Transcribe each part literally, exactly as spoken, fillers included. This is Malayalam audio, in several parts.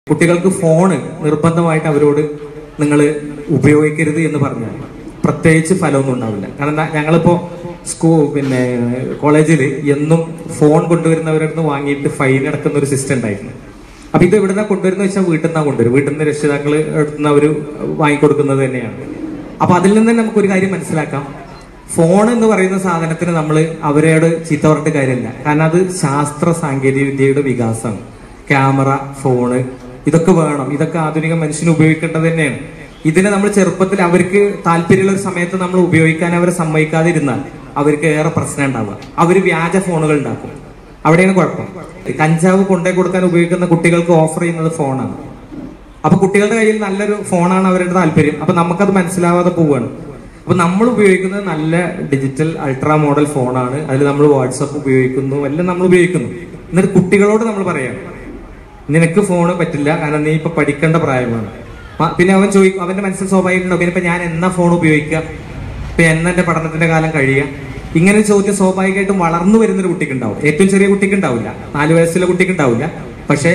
കുട്ടികൾക്ക് ഫോണ് നിർബന്ധമായിട്ട് അവരോട് നിങ്ങൾ ഉപയോഗിക്കരുത് എന്ന് പറഞ്ഞാൽ പ്രത്യേകിച്ച് ഫലമൊന്നും ഉണ്ടാവില്ല. കാരണം ഞങ്ങളിപ്പോ സ്കൂൾ പിന്നെ കോളേജിൽ എന്നും ഫോൺ കൊണ്ടുവരുന്നവരുടെ നിന്ന് വാങ്ങിയിട്ട് ഫൈൻ അടക്കുന്ന ഒരു സിസ്റ്റം ഉണ്ടായിരുന്നു. അപ്പൊ ഇത് എവിടുന്ന കൊണ്ടുവരുന്ന വെച്ചാൽ വീട്ടിൽ നിന്നാ കൊണ്ടുവരും, വീട്ടിൽ നിന്ന് രക്ഷിതാക്കൾ എടുത്തുന്ന അവർ വാങ്ങിക്കൊടുക്കുന്നത് തന്നെയാണ്. അപ്പൊ അതിൽ നിന്ന് തന്നെ നമുക്കൊരു കാര്യം മനസ്സിലാക്കാം, ഫോൺ എന്ന് പറയുന്ന സാധനത്തിന് നമ്മൾ അവരോട് ചീത്ത പറഞ്ഞിട്ട് കാര്യമില്ല. കാരണം അത് ശാസ്ത്ര സാങ്കേതിക വിദ്യയുടെ വികാസമാണ്. ക്യാമറ, ഫോണ് ഇതൊക്കെ വേണം, ഇതൊക്കെ ആധുനിക മനുഷ്യന് ഉപയോഗിക്കേണ്ടത് തന്നെയാണ്. ഇതിനെ നമ്മൾ ചെറുപ്പത്തിൽ അവർക്ക് താല്പര്യമുള്ള ഒരു സമയത്ത് നമ്മൾ ഉപയോഗിക്കാൻ അവരെ സമ്മതിക്കാതിരുന്നാൽ അവർക്ക് ഏറെ പ്രശ്നം ഉണ്ടാവുക. അവർ വ്യാജ ഫോണുകൾ ഉണ്ടാക്കും, അവിടെയാണ് കുഴപ്പം. കഞ്ചാവ് കൊണ്ടേ കൊടുക്കാൻ ഉപയോഗിക്കുന്ന കുട്ടികൾക്ക് ഓഫർ ചെയ്യുന്നത് ഫോണാണ്. അപ്പൊ കുട്ടികളുടെ കയ്യിൽ നല്ലൊരു ഫോണാണ് അവരുടെ താല്പര്യം. അപ്പൊ നമുക്കത് മനസ്സിലാവാതെ പോവുകയാണ്. അപ്പൊ നമ്മൾ ഉപയോഗിക്കുന്നത് നല്ല ഡിജിറ്റൽ അൾട്രാ മോഡൽ ഫോണാണ്. അതിൽ നമ്മൾ വാട്സപ്പ് ഉപയോഗിക്കുന്നു, എല്ലാം നമ്മൾ ഉപയോഗിക്കുന്നു. എന്നിട്ട് കുട്ടികളോട് നമ്മൾ പറയാം, നിനക്ക് ഫോണ് പറ്റില്ല, കാരണം നീ ഇപ്പൊ പഠിക്കേണ്ട പ്രായമാണ്. പിന്നെ അവൻ ചോദിക്കും, അവന്റെ മനസ്സിൽ സ്വാഭാവികമുണ്ടാവും, പിന്നെ ഇപ്പൊ ഞാൻ എന്നാ ഫോൺ ഉപയോഗിക്കുക, ഇപ്പൊ എന്നാ എന്റെ പഠനത്തിന്റെ കാലം കഴിയുക, ഇങ്ങനെ ചോദ്യം സ്വാഭാവികമായിട്ടും വളർന്നു വരുന്നൊരു കുട്ടിക്ക് ഉണ്ടാവും. ഏറ്റവും ചെറിയ കുട്ടിക്ക് ഉണ്ടാവില്ല, നാല് വയസ്സുള്ള കുട്ടിക്ക് ഉണ്ടാവില്ല. പക്ഷെ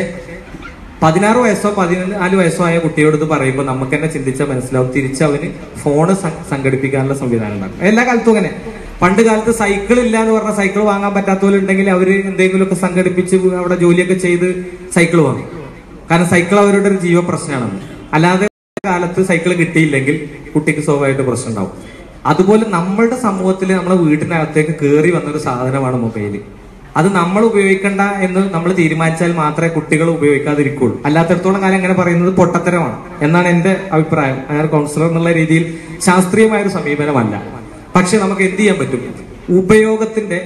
പതിനാറ് വയസ്സോ പതിനാല് വയസ്സോ ആയ കുട്ടിയോട് ഇത് പറയുമ്പോൾ നമുക്ക് തന്നെ ചിന്തിച്ചാൽ മനസ്സിലാവും, തിരിച്ച് അവന് ഫോണ് സംഘടിപ്പിക്കാനുള്ള സംവിധാനം ഉണ്ടാകും. എല്ലാ കാലത്തും അങ്ങനെ. പണ്ട് കാലത്ത് സൈക്കിൾ ഇല്ല എന്ന് പറഞ്ഞാൽ സൈക്കിൾ വാങ്ങാൻ പറ്റാത്തവരുണ്ടെങ്കിൽ അവര് എന്തെങ്കിലുമൊക്കെ സംഘടിപ്പിച്ച് അവിടെ ജോലിയൊക്കെ ചെയ്ത് സൈക്കിൾ വാങ്ങും. കാരണം സൈക്കിൾ അവരുടെ ഒരു ജീവ പ്രശ്നമാണ്. അല്ലാതെ കാലത്ത് സൈക്കിൾ കിട്ടിയില്ലെങ്കിൽ കുട്ടിക്ക് സ്വാഭാവികമായിട്ട് പ്രശ്നം ഉണ്ടാവും. അതുപോലെ നമ്മളുടെ സമൂഹത്തിൽ നമ്മളെ വീട്ടിനകത്തേക്ക് കയറി വന്നൊരു സാധനമാണ് മൊബൈൽ. അത് നമ്മൾ ഉപയോഗിക്കണ്ട എന്ന് നമ്മൾ തീരുമാനിച്ചാൽ മാത്രമേ കുട്ടികൾ ഉപയോഗിക്കാതിരിക്കുള്ളൂ. അല്ലാത്തടത്തോളം കാലം അങ്ങനെ പറയുന്നത് പൊട്ടത്തരമാണ് എന്നാണ് എന്റെ അഭിപ്രായം. അങ്ങനെ കൗൺസിലർ എന്നുള്ള രീതിയിൽ ശാസ്ത്രീയമായ ഒരു സമീപനമല്ല. പക്ഷെ നമുക്ക് എന്ത് ചെയ്യാൻ പറ്റും? ഉപയോഗത്തിന്റെ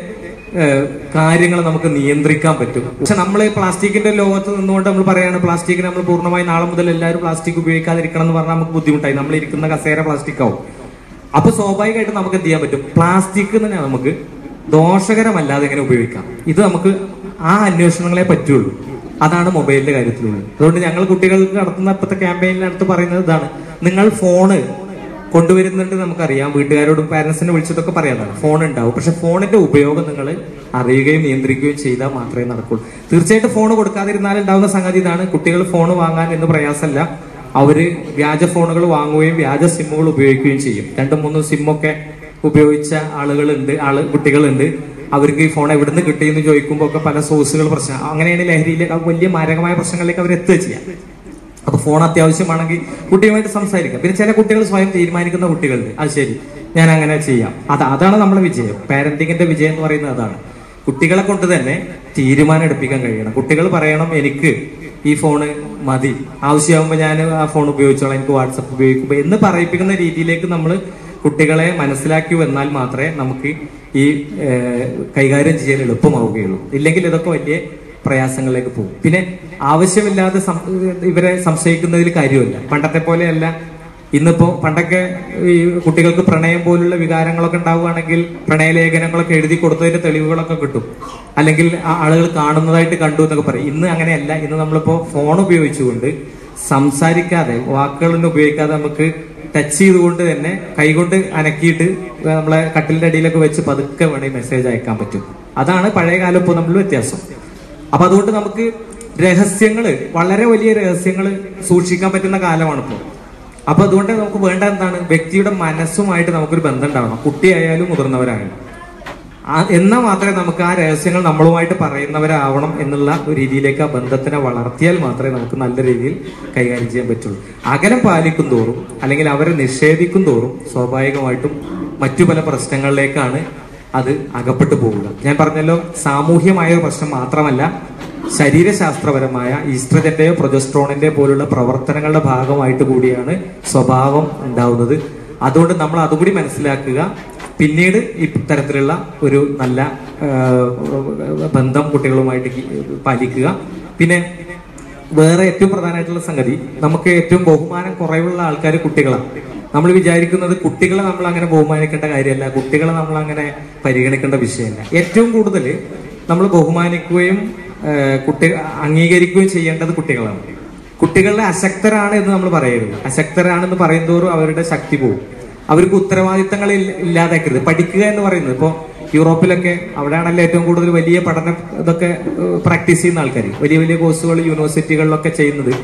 കാര്യങ്ങൾ നമുക്ക് നിയന്ത്രിക്കാൻ പറ്റും. പക്ഷെ നമ്മൾ പ്ലാസ്റ്റിക്കിന്റെ ലോകത്ത് നിന്നുകൊണ്ട് നമ്മൾ പറയാണ് പ്ലാസ്റ്റിക്കിന് നമ്മൾ പൂർണ്ണമായി നാളെ മുതൽ എല്ലാവരും പ്ലാസ്റ്റിക് ഉപയോഗിക്കാതിരിക്കണം എന്ന് പറഞ്ഞാൽ നമുക്ക് ബുദ്ധിമുട്ടായി. നമ്മൾ ഇരിക്കുന്ന കസേര പ്ലാസ്റ്റിക് ആവും. അപ്പൊ സ്വാഭാവികമായിട്ട് നമുക്ക് എന്ത് ചെയ്യാൻ പറ്റും? പ്ലാസ്റ്റിക് തന്നെ നമുക്ക് ദോഷകരമല്ലാതെ എങ്ങനെ ഉപയോഗിക്കാം, ഇത് നമുക്ക് ആ അന്വേഷണങ്ങളെ പറ്റുള്ളൂ. അതാണ് മൊബൈലിന്റെ കാര്യത്തിലുള്ളത്. അതുകൊണ്ട് ഞങ്ങൾ കുട്ടികൾക്ക് നടത്തുന്ന ഇപ്പോഴത്തെ ക്യാമ്പയിനിനടുത്ത് പറയുന്നത് ഇതാണ്, നിങ്ങൾ ഫോണ് കൊണ്ടുവരുന്നുണ്ട് നമുക്കറിയാം, വീട്ടുകാരോടും പാരന്റ്സിനെ വിളിച്ചിട്ടൊക്കെ പറയാതാണ്, ഫോൺ ഉണ്ടാവും. പക്ഷെ ഫോണിന്റെ ഉപയോഗം നിങ്ങൾ അറിയുകയും നിയന്ത്രിക്കുകയും ചെയ്താൽ മാത്രമേ നടക്കുള്ളൂ. തീർച്ചയായിട്ടും ഫോൺ കൊടുക്കാതിരുന്നാൽ ഉണ്ടാവുന്ന സംഗതി ഇതാണ്, കുട്ടികൾ ഫോൺ വാങ്ങാൻ എന്ന് പ്രയാസമല്ല, അവര് വ്യാജ ഫോണുകൾ വാങ്ങുകയും വ്യാജ സിമ്മുകൾ ഉപയോഗിക്കുകയും ചെയ്യും. രണ്ടും മൂന്നും സിമ്മൊക്കെ ഉപയോഗിച്ച ആളുകളുണ്ട്, ആള് കുട്ടികളുണ്ട്. അവർക്ക് ഈ ഫോൺ എവിടുന്ന് കിട്ടിയെന്ന് ചോദിക്കുമ്പോൾ ഒക്കെ പല സോഴ്സുകൾ പ്രശ്നം, അങ്ങനെയാണ് ലഹരിയിലേക്ക് വലിയ മാരകമായ പ്രശ്നങ്ങളിലേക്ക് അവർ എത്തുക ചെയ്യാം. അപ്പൊ ഫോൺ അത്യാവശ്യമാണെങ്കിൽ കുട്ടിയുമായിട്ട് സംസാരിക്കാം. പിന്നെ ചില കുട്ടികൾ സ്വയം തീരുമാനിക്കുന്ന കുട്ടികളുണ്ട്, അത് ശരി ഞാൻ അങ്ങനെ ചെയ്യാം. അത് അതാണ് നമ്മുടെ വിജയം. പാരന്റിങ്ങിന്റെ വിജയം എന്ന് പറയുന്നത് അതാണ്. കുട്ടികളെ കൊണ്ട് തന്നെ തീരുമാനം എടുപ്പിക്കാൻ കഴിയണം. കുട്ടികൾ പറയണം എനിക്ക് ഈ ഫോണ് മതി, ആവശ്യമാകുമ്പോൾ ഞാൻ ആ ഫോൺ ഉപയോഗിച്ചോളാം, എനിക്ക് വാട്സപ്പ് ഉപയോഗിക്കുമ്പോൾ എന്ന് പറയിപ്പിക്കുന്ന രീതിയിലേക്ക് നമ്മൾ കുട്ടികളെ മനസ്സിലാക്കി വന്നാൽ മാത്രമേ നമുക്ക് ഈ കൈകാര്യം ചെയ്യാൻ എളുപ്പമാവുകയുള്ളൂ. ഇല്ലെങ്കിൽ ഇതൊക്കെ വലിയ പ്രയാസങ്ങളിലേക്ക് പോകും. പിന്നെ ആവശ്യമില്ലാതെ ഇവരെ സംശയിക്കുന്നതിൽ കാര്യമില്ല. പണ്ടത്തെ പോലെയല്ല. ഇന്നിപ്പോ പണ്ടൊക്കെ ഈ കുട്ടികൾക്ക് പ്രണയം പോലുള്ള വികാരങ്ങളൊക്കെ ഉണ്ടാവുകയാണെങ്കിൽ പ്രണയലേഖനങ്ങളൊക്കെ എഴുതി കൊടുത്തതിന്റെ തെളിവുകളൊക്കെ കിട്ടും, അല്ലെങ്കിൽ ആളുകൾ കാണുന്നതായിട്ട് കണ്ടു എന്നൊക്കെ പറയും. ഇന്ന് അങ്ങനെയല്ല. ഇന്ന് നമ്മളിപ്പോ ഫോൺ ഉപയോഗിച്ചുകൊണ്ട് സംസാരിക്കാതെ, വാക്കുകളൊന്നും ഉപയോഗിക്കാതെ നമുക്ക് ടച്ച് ചെയ്തുകൊണ്ട് തന്നെ കൈകൊണ്ട് അനക്കിയിട്ട് നമ്മളെ കട്ടിലിന്റെ അടിയിലൊക്കെ വെച്ച് പതുക്കെ വേണമെങ്കിൽ മെസ്സേജ് അയക്കാൻ പറ്റും. അതാണ് പഴയ കാലം ഇപ്പോൾ നമ്മൾ വ്യത്യാസം. അപ്പൊ അതുകൊണ്ട് നമുക്ക് രഹസ്യങ്ങള്, വളരെ വലിയ രഹസ്യങ്ങള് സൂക്ഷിക്കാൻ പറ്റുന്ന കാലമാണ് ഇപ്പോൾ. അപ്പൊ അതുകൊണ്ട് നമുക്ക് വേണ്ട എന്താണ്? വ്യക്തിയുടെ മനസ്സുമായിട്ട് നമുക്കൊരു ബന്ധം ഉണ്ടാവണം, കുട്ടിയായാലും മുതിർന്നവരായാലും. എന്നാൽ മാത്രമേ നമുക്ക് ആ രഹസ്യങ്ങൾ നമ്മളുമായിട്ട് പറയുന്നവരാവണം എന്നുള്ള ഒരു രീതിയിലേക്ക് ആ ബന്ധത്തിനെ വളർത്തിയാൽ മാത്രമേ നമുക്ക് നല്ല രീതിയിൽ കൈകാര്യം ചെയ്യാൻ പറ്റുള്ളൂ. അകലം പാലിക്കും തോറും അല്ലെങ്കിൽ അവരെ നിഷേധിക്കും തോറും സ്വാഭാവികമായിട്ടും മറ്റു പല പ്രശ്നങ്ങളിലേക്കാണ് അത് അകപ്പെട്ടു പോവുക. ഞാൻ പറഞ്ഞല്ലോ, സാമൂഹ്യമായ ഒരു പ്രശ്നം മാത്രമല്ല, ശരീരശാസ്ത്രപരമായ ഈസ്ട്രജന്റെയോ പ്രൊജസ്ട്രോണിന്റെയോ പോലുള്ള പ്രവർത്തനങ്ങളുടെ ഭാഗമായിട്ട് കൂടിയാണ് സ്വഭാവം ഉണ്ടാവുന്നത്. അതുകൊണ്ട് നമ്മൾ അതുകൂടി മനസ്സിലാക്കുക. പിന്നീട് ഇത്തരത്തിലുള്ള ഒരു നല്ല ബന്ധം കുട്ടികളുമായിട്ട് പാലിക്കുക. പിന്നെ വേറെ ഏറ്റവും പ്രധാനമായിട്ടുള്ള സംഗതി, നമുക്ക് ഏറ്റവും ബഹുമാനം കുറവുള്ള ആൾക്കാർ കുട്ടികളാണ്. നമ്മൾ വിചാരിക്കുന്നത് കുട്ടികളെ നമ്മൾ അങ്ങനെ ബഹുമാനിക്കേണ്ട കാര്യമല്ല, കുട്ടികളെ നമ്മൾ അങ്ങനെ പരിഗണിക്കേണ്ട വിഷയമല്ല. ഏറ്റവും കൂടുതൽ നമ്മൾ ബഹുമാനിക്കുകയും കുട്ടി അംഗീകരിക്കുകയും ചെയ്യേണ്ടത് കുട്ടികളാണ്. കുട്ടികളെ അശക്തരാണ് എന്ന് നമ്മൾ പറയരുത്. അശക്തരാണെന്ന് പറയുന്തോറും അവരുടെ ശക്തി പോകും. അവർക്ക് ഉത്തരവാദിത്തങ്ങൾ ഇല്ലാതാക്കരുത്. പഠിക്കുക എന്ന് പറയുന്നത് ഇപ്പോൾ യൂറോപ്പിലൊക്കെ, അവിടെയാണല്ലോ ഏറ്റവും കൂടുതൽ വലിയ പഠനം ഇതൊക്കെ പ്രാക്ടീസ് ചെയ്യുന്ന ആൾക്കാർ, വലിയ വലിയ കോഴ്സുകൾ യൂണിവേഴ്സിറ്റികളിലൊക്കെ ചെയ്യുന്നത്.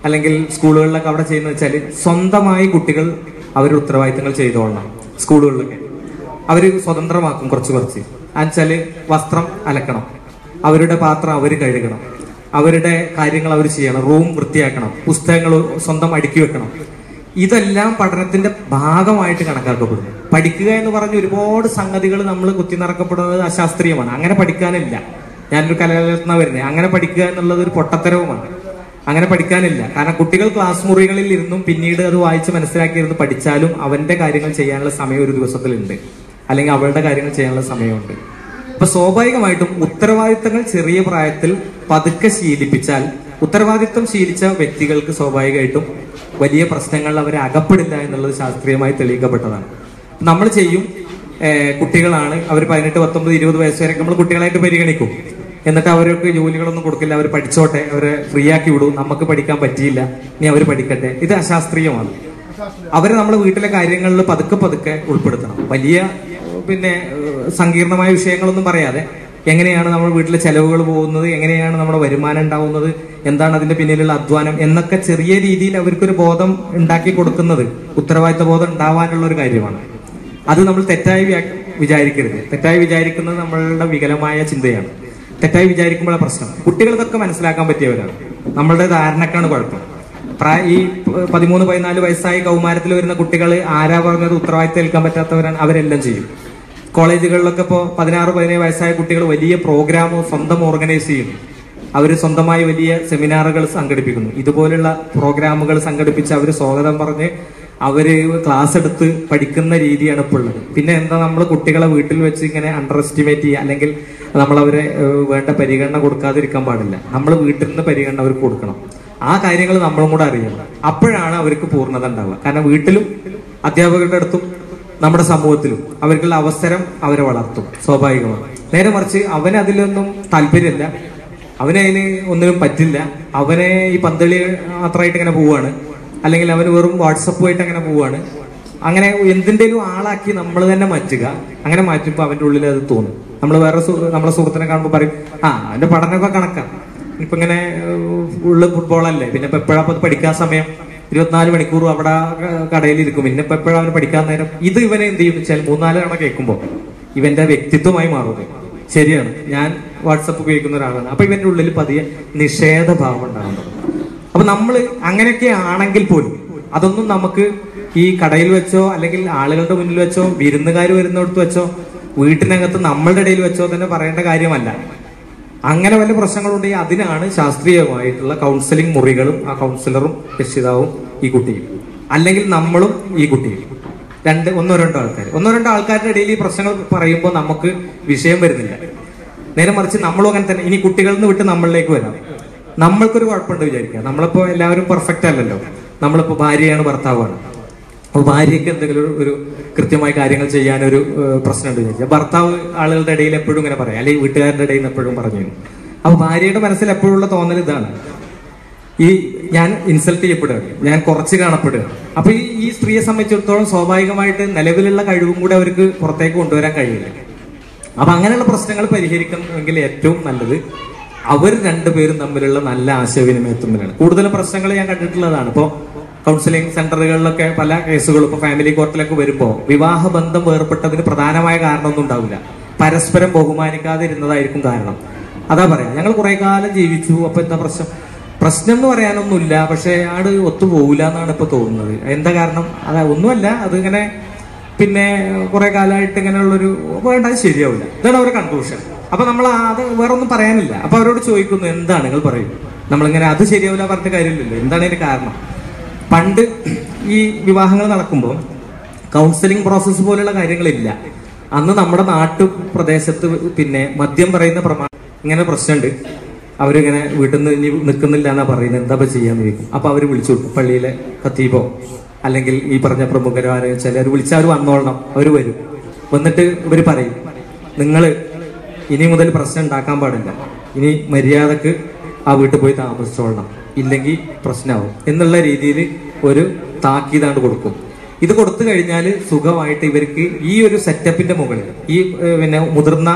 അല്ലെങ്കിൽ സ്കൂളുകളിലൊക്കെ അവിടെ ചെയ്യുന്നത് വെച്ചാൽ സ്വന്തമായി കുട്ടികൾ അവർ ഉത്തരവാദിത്തങ്ങൾ ചെയ്തോളണം. സ്കൂളുകളിലൊക്കെ അവർ സ്വതന്ത്രമാക്കും കുറച്ച് കുറച്ച്. എന്നുവെച്ചാൽ വസ്ത്രം അലക്കണം, അവരുടെ പാത്രം അവർ കഴുകണം, അവരുടെ കാര്യങ്ങൾ അവർ ചെയ്യണം, റൂം വൃത്തിയാക്കണം, പുസ്തകങ്ങൾ സ്വന്തം അടുക്കി വെക്കണം. ഇതെല്ലാം പഠനത്തിന്റെ ഭാഗമായിട്ട് കണക്കാക്കപ്പെടുന്നു. പഠിക്കുക എന്ന് പറഞ്ഞ ഒരുപാട് സംഗതികൾ നമ്മൾ കുത്തി നിറക്കപ്പെടുന്നത് അശാസ്ത്രീയമാണ്. അങ്ങനെ പഠിക്കാനില്ല. ഞാനൊരു കലാലയത്തിൽ വരുന്നത്. അങ്ങനെ പഠിക്കുക എന്നുള്ളത് ഒരു പൊട്ടത്തരവുമാണ്. അങ്ങനെ പഠിക്കാനില്ല. കാരണം കുട്ടികൾ ക്ലാസ് മുറികളിൽ ഇരുന്നും പിന്നീട് അത് വായിച്ച് മനസ്സിലാക്കിയിരുന്ന് പഠിച്ചാലും അവന്റെ കാര്യങ്ങൾ ചെയ്യാനുള്ള സമയം ഒരു ദിവസത്തിലുണ്ട്, അല്ലെങ്കിൽ അവളുടെ കാര്യങ്ങൾ ചെയ്യാനുള്ള സമയമുണ്ട്. അപ്പൊ സ്വാഭാവികമായിട്ടും ഉത്തരവാദിത്തങ്ങൾ ചെറിയ പ്രായത്തിൽ പതുക്കെ ശീലിപ്പിച്ചാൽ ഉത്തരവാദിത്തം ശീലിച്ച വ്യക്തികൾക്ക് സ്വാഭാവികമായിട്ടും വലിയ പ്രശ്നങ്ങളിൽ അവരെ അകപ്പെടില്ല എന്നുള്ളത് ശാസ്ത്രീയമായി തെളിയിക്കപ്പെട്ടതാണ്. നമ്മൾ ചെയ്യും, കുട്ടികളാണ്, അവർ പതിനെട്ട് പത്തൊമ്പത് ഇരുപത് വയസ്സ് വരെ നമ്മൾ കുട്ടികളായിട്ട് പരിഗണിക്കും. എന്നിട്ട് അവർക്ക് ജോലികളൊന്നും കൊടുക്കില്ല, അവർ പഠിച്ചോട്ടെ, അവരെ ഫ്രീ ആക്കി വിടും, നമുക്ക് പഠിക്കാൻ പറ്റിയില്ല, ഇനി അവർ പഠിക്കട്ടെ. ഇത് അശാസ്ത്രീയമാണ്. അവരെ നമ്മൾ വീട്ടിലെ കാര്യങ്ങളിൽ പതുക്കെ പതുക്കെ ഉൾപ്പെടുത്തണം. വലിയ പിന്നെ സങ്കീർണമായ വിഷയങ്ങളൊന്നും പറയാതെ എങ്ങനെയാണ് നമ്മൾ വീട്ടിലെ ചെലവുകൾ പോകുന്നത്, എങ്ങനെയാണ് നമ്മുടെ വരുമാനം ഉണ്ടാവുന്നത്, എന്താണ് അതിന്റെ പിന്നിലുള്ള അധ്വാനം എന്നൊക്കെ ചെറിയ രീതിയിൽ അവർക്കൊരു ബോധം ഉണ്ടാക്കി കൊടുക്കുന്നത് ഉത്തരവാദിത്ത ബോധം ഉണ്ടാവാനുള്ള ഒരു കാര്യമാണ്. അത് നമ്മൾ തെറ്റായി വിചാരിക്കരുത്. തെറ്റായി വിചാരിക്കുന്നത് നമ്മളുടെ വികലമായ ചിന്തയാണ്. തെറ്റായി വിചാരിക്കുമ്പോഴാണ് പ്രശ്നം. കുട്ടികൾ ഇതൊക്കെ മനസ്സിലാക്കാൻ പറ്റിയവരാണ്. നമ്മളുടെ ധാരണക്കാണ് കുഴപ്പം. പ്രായ ഈ പതിമൂന്ന് പതിനാല് വയസ്സായി കൗമാരത്തിൽ വരുന്ന കുട്ടികൾ ആരാ പറഞ്ഞത് ഉത്തരവാദിത്തം ഏൽക്കാൻ പറ്റാത്തവരാണ്. അവരെല്ലാം ചെയ്യും. കോളേജുകളിലൊക്കെ ഇപ്പോൾ പതിനാറ് പതിനേഴ് വയസ്സായ കുട്ടികൾ വലിയ പ്രോഗ്രാമോ സ്വന്തം ഓർഗനൈസ് ചെയ്യുന്നു. അവർ സ്വന്തമായി വലിയ സെമിനാറുകൾ സംഘടിപ്പിക്കുന്നു. ഇതുപോലുള്ള പ്രോഗ്രാമുകൾ സംഘടിപ്പിച്ച് അവർ സ്വാഗതം പറഞ്ഞ് അവര് ക്ലാസ് എടുത്ത് പഠിക്കുന്ന രീതിയാണ് ഇപ്പോൾ ഉള്ളത്. പിന്നെ എന്താ, നമ്മൾ കുട്ടികളെ വീട്ടിൽ വെച്ച് ഇങ്ങനെ അണ്ടർ എസ്റ്റിമേറ്റ് ചെയ്യുക, അല്ലെങ്കിൽ നമ്മളവരെ വേണ്ട പരിഗണന കൊടുക്കാതിരിക്കാൻ പാടില്ല. നമ്മൾ വീട്ടിൽ നിന്ന് പരിഗണന അവർക്ക് കൊടുക്കണം. ആ കാര്യങ്ങൾ നമ്മളും കൂടെ അറിയണം. അപ്പോഴാണ് അവർക്ക് പൂർണ്ണത ഉണ്ടാവുക. കാരണം വീട്ടിലും അധ്യാപകരുടെ അടുത്തും നമ്മുടെ സമൂഹത്തിലും അവർക്കുള്ള അവസരം അവരെ വളർത്തും സ്വാഭാവികമാണ്. നേരെ മറിച്ച് അവന് അതിലൊന്നും താല്പര്യമില്ല, അവനതിന് ഒന്നിനും പറ്റില്ല, അവനെ ഈ പന്തളി മാത്രമായിട്ട് ഇങ്ങനെ പോവാണ്, അല്ലെങ്കിൽ അവന് വെറും വാട്സപ്പുമായിട്ട് അങ്ങനെ പോവാണ്. അങ്ങനെ എന്തിൻ്റെയും ആളാക്കി നമ്മൾ തന്നെ മാറ്റുക. അങ്ങനെ മാറ്റുമ്പോൾ അവൻ്റെ ഉള്ളിൽ അത് തോന്നും. നമ്മൾ വേറെ നമ്മളെ സുഹൃത്തിനെ കാണുമ്പോൾ പറയും, ആ അവൻ്റെ പഠനമൊക്കെ കണക്കാം, ഇപ്പൊ ഇങ്ങനെ ഉള്ള ഫുട്ബോളല്ലേ, പിന്നെ ഇപ്പൊ എപ്പോഴാ പഠിക്കാൻ സമയം, ഇരുപത്തിനാല് മണിക്കൂറും അവിടെ കടയിലിരിക്കും, പിന്നെ ഇപ്പൊ എപ്പോഴാണ് അവന് പഠിക്കാൻ നേരം. ഇത് ഇവനെ എന്ത് ചെയ്യും വെച്ചാൽ മൂന്നാല് തവണ കേൾക്കുമ്പോൾ ഇവന്റെ വ്യക്തിത്വമായി മാറുന്നത്. ശരിയാണ്, ഞാൻ വാട്സപ്പ് ഉപയോഗിക്കുന്ന ഒരാളാണ്. അപ്പൊ ഇവന്റെ ഉള്ളിൽ പതിയെ നിഷേധഭാവം ഉണ്ടാകുന്നത്. അപ്പൊ നമ്മൾ അങ്ങനെയൊക്കെ ആണെങ്കിൽ പോലും അതൊന്നും നമുക്ക് ഈ കടയിൽ വെച്ചോ അല്ലെങ്കിൽ ആളുകളുടെ മുന്നിൽ വെച്ചോ വിരുന്നുകാർ വരുന്നിടത്ത് വെച്ചോ വീട്ടിനകത്ത് നമ്മളുടെ ഇടയിൽ വെച്ചോ തന്നെ പറയേണ്ട കാര്യമല്ല. അങ്ങനെ വല്ല പ്രശ്നങ്ങളുണ്ടെങ്കിൽ അതിനാണ് ശാസ്ത്രീയമായിട്ടുള്ള കൗൺസിലിംഗ് മുറികളും ആ കൗൺസിലറും രക്ഷിതാവും ഈ കുട്ടിയും, അല്ലെങ്കിൽ നമ്മളും ഈ കുട്ടിയും. രണ്ട് ഒന്നോ രണ്ടോ ആൾക്കാർ ഒന്നോ രണ്ടോ ആൾക്കാരുടെ ഇടയിൽ ഈ പ്രശ്നങ്ങൾ പറയുമ്പോൾ നമുക്ക് വിഷയം വരുന്നില്ല. നേരെ മറിച്ച് നമ്മളും അങ്ങനെ തന്നെ. ഇനി കുട്ടികളിൽ നിന്ന് വിട്ട് നമ്മളിലേക്ക് വരാം. നമ്മൾക്കൊരു കുഴപ്പമുണ്ട് വിചാരിക്കുക. നമ്മളിപ്പോ എല്ലാവരും പെർഫെക്റ്റ് അല്ലല്ലോ. നമ്മളിപ്പോ ഭാര്യയാണ്, ഭർത്താവാണ്. അപ്പൊ ഭാര്യയ്ക്ക് എന്തെങ്കിലും ഒരു കൃത്യമായി കാര്യങ്ങൾ ചെയ്യാനൊരു പ്രശ്നമുണ്ട് വിചാരിക്കുക. ഭർത്താവ് ആളുകളുടെ ഇടയിൽ എപ്പോഴും ഇങ്ങനെ പറയാം, അല്ലെങ്കിൽ വീട്ടുകാരുടെ ഇടയിൽ നിന്ന് എപ്പോഴും പറഞ്ഞു. അപ്പൊ ഭാര്യയുടെ മനസ്സിൽ എപ്പോഴുള്ള തോന്നൽ ഇതാണ്, ഈ ഞാൻ ഇൻസൾട്ട് ചെയ്യപ്പെടുകയാണ്, ഞാൻ കുറച്ച് കാണപ്പെടുകയാണ്. അപ്പൊ ഈ ഈ സ്ത്രീയെ സംബന്ധിച്ചിടത്തോളം സ്വാഭാവികമായിട്ട് നിലവിലുള്ള കഴിവും കൂടെ അവർക്ക് പുറത്തേക്ക് കൊണ്ടുവരാൻ കഴിയില്ല. അപ്പൊ അങ്ങനെയുള്ള പ്രശ്നങ്ങൾ പരിഹരിക്കണമെങ്കിൽ ഏറ്റവും നല്ലത് അവർ രണ്ടുപേരും തമ്മിലുള്ള നല്ല ആശയവിനിമയത്തിലാണ്. കൂടുതലും പ്രശ്നങ്ങൾ ഞാൻ കണ്ടിട്ടുള്ളതാണ്. ഇപ്പോൾ കൗൺസിലിംഗ് സെന്ററുകളിലൊക്കെ പല കേസുകളും ഇപ്പൊ ഫാമിലി കോർട്ടിലൊക്കെ വരുമ്പോൾ വിവാഹ ബന്ധം വേർപ്പെട്ടതിന് പ്രധാനമായ കാരണമൊന്നും ഉണ്ടാവില്ല, പരസ്പരം ബഹുമാനിക്കാതെ ഇരുന്നതായിരിക്കും കാരണം. അതാ പറയാം, ഞങ്ങൾ കുറെ കാലം ജീവിച്ചു, അപ്പൊ എന്താ പ്രശ്നം? പ്രശ്നം എന്ന് പറയാനൊന്നുമില്ല, പക്ഷെ ആട് ഒത്തുപോകില്ല എന്നാണ് ഇപ്പൊ തോന്നുന്നത്. എന്താ കാരണം? അതാ ഒന്നുമല്ല, അതിങ്ങനെ പിന്നെ കുറെ കാലമായിട്ട് ഇങ്ങനെയുള്ളൊരു വേണ്ട, അത് ശരിയാവില്ല, ഇതാണ് അവരുടെ കൺക്ലൂഷൻ. അപ്പൊ നമ്മൾ അത് വേറെ ഒന്നും പറയാനില്ല. അപ്പൊ അവരോട് ചോദിക്കുന്നു, എന്താണ് നിങ്ങൾ പറയും? നമ്മളിങ്ങനെ അത് ശരിയാവില്ല പറഞ്ഞിട്ട് കാര്യമില്ലല്ലോ, എന്താണ് ഇതിന് കാരണം? പണ്ട് ഈ വിവാഹങ്ങൾ നടക്കുമ്പോൾ കൗൺസിലിംഗ് പ്രോസസ്സ് പോലുള്ള കാര്യങ്ങളില്ല. അന്ന് നമ്മുടെ നാട്ടു പ്രദേശത്ത് പിന്നെ മദ്യം പറയുന്ന പ്രമാണം ഇങ്ങനെ പ്രശ്നമുണ്ട്, അവരിങ്ങനെ വീട്ടിൽ നിന്ന് ഇനി നിൽക്കുന്നില്ല എന്നാ പറയുന്നത്, എന്താ ചെയ്യാന്ന് ചോദിക്കും. അപ്പൊ അവർ വിളിച്ചു കൊടുക്കും, പള്ളിയിലെ ഖത്തീബോ അല്ലെങ്കിൽ ഈ പറഞ്ഞ പ്രമുഖരോ ആരെയും വെച്ചാൽ അവർ വിളിച്ചാൽ അവർ വന്നോളണം. അവർ വരും, വന്നിട്ട് ഇവർ പറയും, നിങ്ങൾ ഇനി മുതൽ പ്രശ്നം ഉണ്ടാക്കാൻ പാടില്ല, ഇനി മര്യാദക്ക് ആ വീട്ടിൽ പോയി താമസിച്ചോളണം, ഇല്ലെങ്കിൽ പ്രശ്നമാവും എന്നുള്ള രീതിയിൽ ഒരു താക്കീതാണ്ട് കൊടുക്കും. ഇത് കൊടുത്തു കഴിഞ്ഞാൽ സുഖമായിട്ട് ഇവർക്ക് ഈ ഒരു സെറ്റപ്പിന്റെ മുകളിൽ ഈ പിന്നെ മുതിർന്ന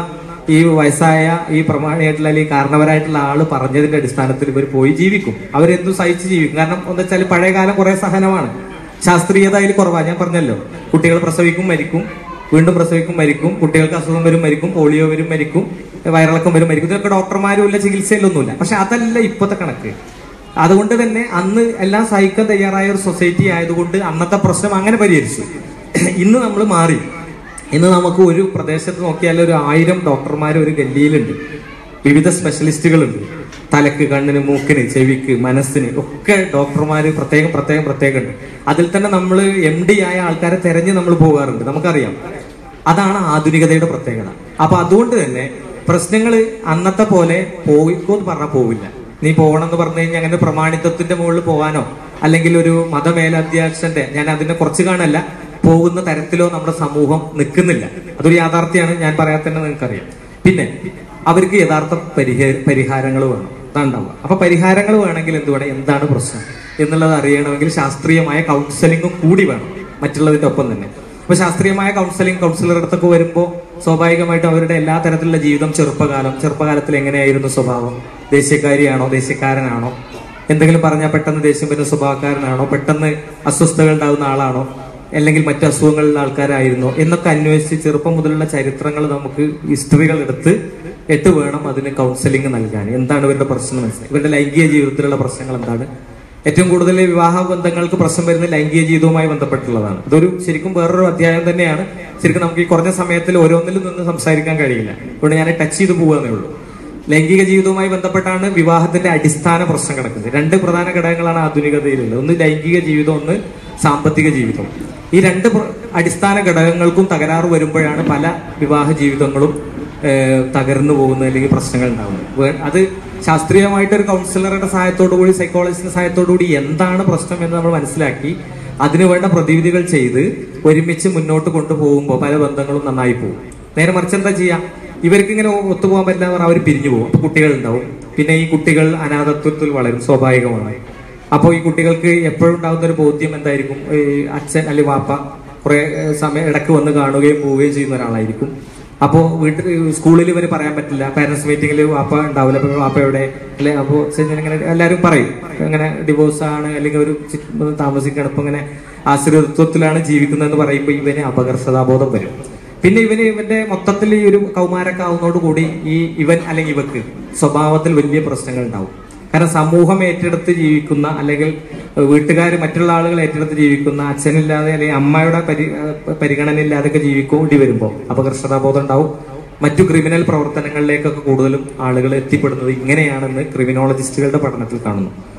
ഈ വയസ്സായ ഈ പ്രമാണിയായിട്ടുള്ള അല്ലെങ്കിൽ കാരണവരായിട്ടുള്ള ആള് പറഞ്ഞതിന്റെ അടിസ്ഥാനത്തിൽ ഇവർ പോയി ജീവിക്കും. അവരെന്തും സഹിച്ച് ജീവിക്കും. കാരണം എന്താ വെച്ചാൽ പഴയ കാലം കുറെ സഹനമാണ്, ശാസ്ത്രീയത അതിൽ കുറവാണ്. ഞാൻ പറഞ്ഞല്ലോ, കുട്ടികൾ പ്രസവിക്കും മരിക്കും, വീണ്ടും പ്രസവിക്കും മരിക്കും, കുട്ടികൾക്ക് അസുഖം വരും മരിക്കും, പോളിയോ വരും മരിക്കും, വയറിളക്കം വരും മരിക്കും. ഇതൊക്കെ ഡോക്ടർമാരും ഇല്ല, ചികിത്സയിലൊന്നുമില്ല. പക്ഷെ അതല്ല ഇപ്പോഴത്തെ കണക്ക്. അതുകൊണ്ട് തന്നെ അന്ന് എല്ലാം സഹിക്കാൻ തയ്യാറായ ഒരു സൊസൈറ്റി ആയതുകൊണ്ട് അന്നത്തെ പ്രശ്നം അങ്ങനെ പരിഹരിച്ചു. ഇന്ന് നമ്മൾ മാറി. ഇന്ന് നമുക്ക് ഒരു പ്രദേശത്ത് നോക്കിയാൽ ഒരു ആയിരം ഡോക്ടർമാർ ഒരു ഗല്ലിയിലുണ്ട്, വിവിധ സ്പെഷ്യലിസ്റ്റുകളുണ്ട്. തലക്ക്, കണ്ണിന്, മൂക്കിന്, ചെവിക്ക്, മനസ്സിന് ഒക്കെ ഡോക്ടർമാർ പ്രത്യേകം പ്രത്യേകം പ്രത്യേകം ഉണ്ട്. അതിൽ തന്നെ നമ്മൾ എം ഡി ആയ ആൾക്കാരെ തെരഞ്ഞ് നമ്മൾ പോകാറുണ്ട്, നമുക്കറിയാം. അതാണ് ആധുനികതയുടെ പ്രത്യേകത. അപ്പൊ അതുകൊണ്ട് തന്നെ പ്രശ്നങ്ങൾ അന്നത്തെ പോലെ പോയിക്കോ എന്ന് പറഞ്ഞാൽ പോവില്ല. നീ പോകണം എന്ന് പറഞ്ഞു കഴിഞ്ഞാൽ അങ്ങനെ പ്രമാണിത്വത്തിന്റെ മുകളിൽ പോകാനോ അല്ലെങ്കിൽ ഒരു മതമേലധ്യക്ഷന്റെ, ഞാൻ അതിനെ കുറച്ച് കാണല്ല, പോകുന്ന തരത്തിലോ നമ്മുടെ സമൂഹം നിൽക്കുന്നില്ല. അതൊരു യാഥാർത്ഥ്യമാണ്. ഞാൻ പറയാത്തന്നെ നിങ്ങൾക്കറിയാം. പിന്നെ അവർക്ക് യഥാർത്ഥ പരിഹാര പരിഹാരങ്ങൾ വേണം, അതാണ്ടാവുക. അപ്പൊ പരിഹാരങ്ങൾ വേണമെങ്കിൽ എന്ത് വേണം, എന്താണ് പ്രശ്നം എന്നുള്ളത് അറിയണമെങ്കിൽ ശാസ്ത്രീയമായ കൗൺസിലിംഗും കൂടി വേണം മറ്റുള്ളതിന്റെ ഒപ്പം തന്നെ. അപ്പൊ ശാസ്ത്രീയമായ കൗൺസിലിംഗ് കൗൺസിലറുടെ അടുത്തൊക്കെ വരുമ്പോൾ സ്വാഭാവികമായിട്ടും അവരുടെ എല്ലാ തരത്തിലുള്ള ജീവിതം, ചെറുപ്പകാലം ചെറുപ്പകാലത്തിൽ എങ്ങനെയായിരുന്നു സ്വഭാവം, ദേശീയക്കാരിയാണോ ദേശീയക്കാരനാണോ, എന്തെങ്കിലും പറഞ്ഞാൽ പെട്ടെന്ന് ദേഷ്യം വരുന്ന സ്വഭാവക്കാരനാണോ, പെട്ടെന്ന് അസ്വസ്ഥതകൾ ഉണ്ടാകുന്ന ആളാണോ, അല്ലെങ്കിൽ മറ്റു അസുഖങ്ങളുള്ള ആൾക്കാരായിരുന്നോ എന്നൊക്കെ അന്വേഷിച്ച് ചെറുപ്പം മുതലുള്ള ചരിത്രങ്ങൾ നമുക്ക് ഹിസ്റ്ററികൾ എടുത്ത് എട്ട് വേണം അതിന് കൗൺസിലിംഗ് നൽകാൻ. എന്താണ് ഇവരുടെ പ്രശ്നം മനസ്സിലായി, ഇവരുടെ ലൈംഗിക ജീവിതത്തിലുള്ള പ്രശ്നങ്ങൾ എന്താണ്. ഏറ്റവും കൂടുതൽ വിവാഹ ബന്ധങ്ങൾക്ക് പ്രശ്നം വരുന്നത് ലൈംഗിക ജീവിതവുമായി ബന്ധപ്പെട്ടുള്ളതാണ്. ഇതൊരു ശരിക്കും വേറൊരു അധ്യായം തന്നെയാണ്. ശരിക്കും നമുക്ക് ഈ കുറഞ്ഞ സമയത്തിൽ ഓരോന്നിലും നിന്ന് സംസാരിക്കാൻ കഴിയില്ല. അതുകൊണ്ട് ഞാൻ ടച്ച് ചെയ്ത് പോകാന്നേ ഉള്ളൂ. ലൈംഗിക ജീവിതവുമായി ബന്ധപ്പെട്ടാണ് വിവാഹത്തിന്റെ അടിസ്ഥാന പ്രശ്നം കിടക്കുന്നത്. രണ്ട് പ്രധാന ഘടകങ്ങളാണ് ആധുനികതയിലുള്ളത്. ഒന്ന് ലൈംഗിക ജീവിതം, ഒന്ന് സാമ്പത്തിക ജീവിതം. ഈ രണ്ട് അടിസ്ഥാന ഘടകങ്ങൾക്കും തകരാറ് വരുമ്പോഴാണ് പല വിവാഹ ജീവിതങ്ങളും തകർന്നു പോകുന്നത് അല്ലെങ്കിൽ പ്രശ്നങ്ങൾ ഉണ്ടാകുന്നത്. അത് ശാസ്ത്രീയമായിട്ട് ഒരു കൗൺസിലറുടെ സഹായത്തോടു കൂടി, സൈക്കോളജിസ്റ്റിന്റെ സഹായത്തോടു കൂടി എന്താണ് പ്രശ്നം എന്ന് നമ്മൾ മനസ്സിലാക്കി അതിനു വേണ്ട പ്രതിവിധികൾ ചെയ്ത് ഒരുമിച്ച് മുന്നോട്ട് കൊണ്ടുപോകുമ്പോൾ പല ബന്ധങ്ങളും നന്നായി പോകും. നേരെ മറിച്ച് എന്താ ചെയ്യാം, ഇവർക്ക് ഇങ്ങനെ ഒത്തുപോകാൻ പറ്റില്ല എന്ന് പറഞ്ഞാൽ അവർ പിരിഞ്ഞു പോകും. അപ്പൊ കുട്ടികൾ ഉണ്ടാവും. പിന്നെ ഈ കുട്ടികൾ അനാഥത്വത്തിൽ വളരും, സ്വാഭാവികമാണ്. അപ്പോൾ ഈ കുട്ടികൾക്ക് എപ്പോഴും ഉണ്ടാകുന്ന ഒരു ബോധ്യം എന്തായിരിക്കും, ഈ അച്ഛൻ അല്ലെങ്കിൽ വാപ്പ കുറെ സമയം ഇടയ്ക്ക് വന്ന് കാണുകയും പോവുകയും ചെയ്യുന്ന ഒരാളായിരിക്കും. അപ്പോൾ വീട്ടിൽ സ്കൂളിൽ ഇവർ പറയാൻ പറ്റില്ല, പാരന്റ്സ് മീറ്റിംഗിൽ വാപ്പ ഉണ്ടാവില്ല, അപ്പോൾ വാപ്പയുടെ അല്ലെ അപ്പോൾ ഇങ്ങനെ എല്ലാവരും പറയും ഇങ്ങനെ ഡിവോഴ്സ് ആണ് അല്ലെങ്കിൽ ഒരു താമസിക്കണം, ഇപ്പൊ ഇങ്ങനെ ആശ്രിതത്വത്തിലാണ് ജീവിക്കുന്നതെന്ന് പറയുമ്പോൾ ഇവന് അപകർഷതാബോധം വരും. പിന്നെ ഇവന് ഇവന്റെ മൊത്തത്തിൽ ഈ ഒരു കൗമാരൊക്കെ ആവുന്നതോടുകൂടി ഈ ഇവൻ അല്ലെങ്കിൽ ഇവക്ക് സ്വഭാവത്തിൽ വലിയ പ്രശ്നങ്ങൾ ഉണ്ടാവും. കാരണം സമൂഹം ഏറ്റെടുത്ത് ജീവിക്കുന്ന അല്ലെങ്കിൽ വീട്ടുകാർ മറ്റുള്ള ആളുകൾ ഏറ്റെടുത്ത് ജീവിക്കുന്ന അച്ഛനില്ലാതെ അല്ലെങ്കിൽ അമ്മയുടെ പരി പരിഗണന ഇല്ലാതെയൊക്കെ ജീവിക്കേണ്ടി വരുമ്പോൾ അപകർഷതാബോധം ഉണ്ടാവും. മറ്റു ക്രിമിനൽ പ്രവർത്തനങ്ങളിലേക്കൊക്കെ കൂടുതലും ആളുകൾ എത്തിപ്പെടുന്നത് ഇങ്ങനെയാണെന്ന് ക്രിമിനോളജിസ്റ്റുകളുടെ പഠനത്തിൽ കാണുന്നു.